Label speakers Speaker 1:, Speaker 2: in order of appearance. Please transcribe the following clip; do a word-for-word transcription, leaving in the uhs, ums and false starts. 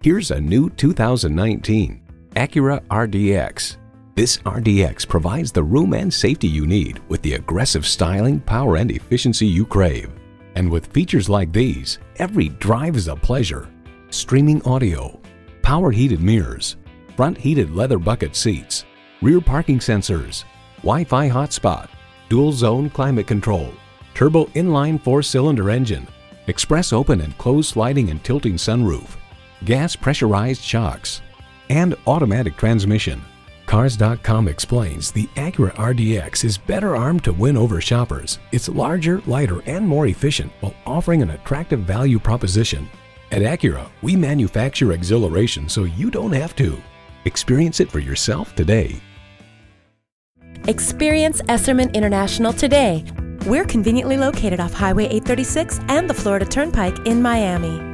Speaker 1: Here's a new two thousand nineteen Acura R D X. This R D X provides the room and safety you need with the aggressive styling, power, and efficiency you crave. And with features like these, every drive is a pleasure. Streaming audio, power heated mirrors, front heated leather bucket seats, rear parking sensors, Wi-Fi hotspot, dual zone climate control, turbo inline four-cylinder engine, express open and closed sliding and tilting sunroof, gas pressurized shocks, and automatic transmission. Cars dot com explains the Acura R D X is better armed to win over shoppers. It's larger, lighter, and more efficient while offering an attractive value proposition. At Acura, we manufacture exhilaration so you don't have to. Experience it for yourself today.
Speaker 2: Experience Esserman International today. We're conveniently located off Highway eight thirty-six and the Florida Turnpike in Miami.